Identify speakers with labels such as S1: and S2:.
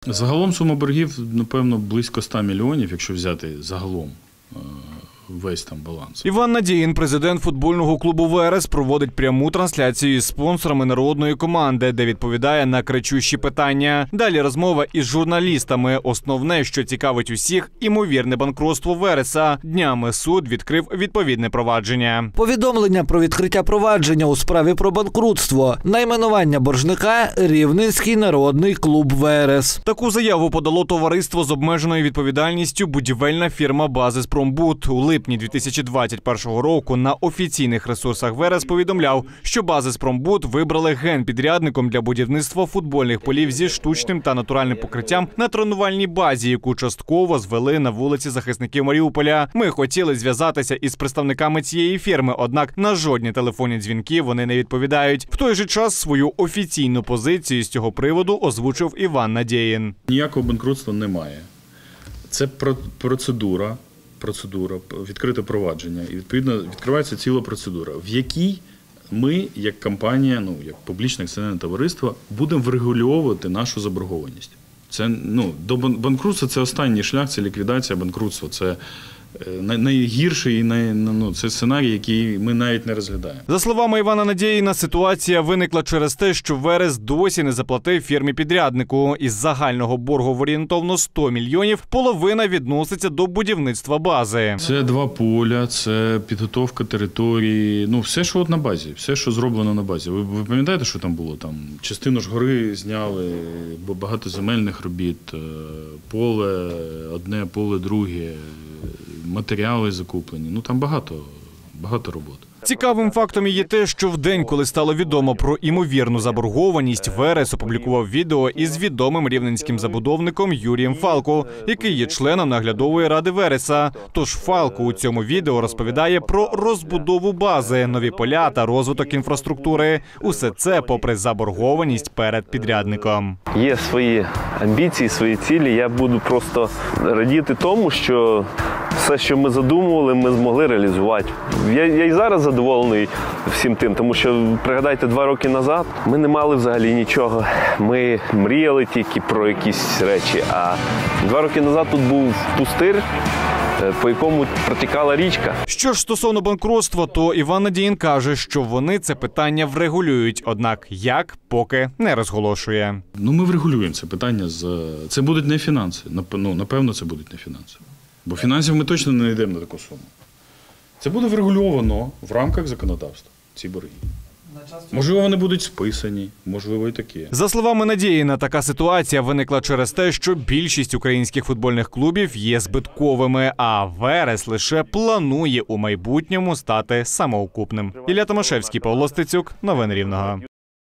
S1: Загалом сума боргів, напевно, близько 100 мільйонів, якщо взяти загалом весь там баланс.
S2: Іван Надєїн, президент футбольного клубу «Верес», проводить пряму трансляцію із спонсорами народної команди, де відповідає на кричущі питання. Далі розмова із журналістами. Основне, що цікавить усіх – імовірне банкрутство «Вереса». Днями суд відкрив відповідне провадження.
S3: Повідомлення про відкриття провадження у справі про банкрутство. Найменування боржника – Рівненський народний клуб «Верес».
S2: Таку заяву подало товариство з обмеженою відповідальністю «Будівельна фірма «Базис-Промбуд». У липні 2021 року на офіційних ресурсах «Верес» повідомляв, що «Базис-Промбуд» вибрали генпідрядником для будівництва футбольних полів зі штучним та натуральним покриттям на тренувальній базі, яку частково звели на вулиці Захисників Маріуполя. Ми хотіли зв'язатися із представниками цієї фірми, однак на жодні телефонні дзвінки вони не відповідають. В той же час свою офіційну позицію з цього приводу озвучив Іван Надєїн.
S1: Ніякого банкрутства немає. Це процедура, відкрите провадження, і відповідно відкривається ціла процедура, в якій ми, як компанія, як публічне акціонерне товариство, будемо врегульовувати нашу заборгованість. Це, до банкрутства це останній шлях, це ліквідація банкрутства, це найгірший, це сценарій, який ми навіть не розглядаємо.
S2: За словами Івана Надєїна, ситуація виникла через те, що «Верес» досі не заплатив фірмі-підряднику. Із загального боргу в орієнтовно 100 мільйонів половина відноситься до будівництва бази.
S1: Це 2 поля, це підготовка території, все, що на базі, все, що зроблено на базі. Ви пам'ятаєте, що там було? Там частину ж гори зняли, багато земельних робіт, поле одне, поле друге, матеріали закуплені. Там багато роботи.
S2: Цікавим фактом є те, що в день, коли стало відомо про імовірну заборгованість, «Верес» опублікував відео із відомим рівненським забудовником Юрієм Фалко, який є членом наглядової ради «Вереса». Тож Фалко у цьому відео розповідає про розбудову бази, нові поля та розвиток інфраструктури. Усе це попри заборгованість перед підрядником.
S4: Є свої амбіції, свої цілі. Я буду просто радіти тому, що все, що ми задумували, ми змогли реалізувати. Я і зараз задоволений всім тим, тому що, пригадайте, 2 роки назад ми не мали взагалі нічого. Ми мріяли тільки про якісь речі, а 2 роки назад тут був пустир, по якому протікала річка.
S2: Що ж стосовно банкрутства, то Іван Надєїн каже, що вони це питання врегулюють, однак як, поки не розголошує.
S1: Ми врегулюємо це питання. Це будуть не фінанси, напевно, це будуть не фінанси. Бо фінансів ми точно не йдемо на таку суму. Це буде врегульовано в рамках законодавства, ці борги. Можливо, вони будуть списані, можливо, і таке.
S2: За словами Надєїна, така ситуація виникла через те, що більшість українських футбольних клубів є збитковими, а «Верес» лише планує у майбутньому стати самоокупним. Ілля Томашевський, Павло Стецюк. Новини Рівного.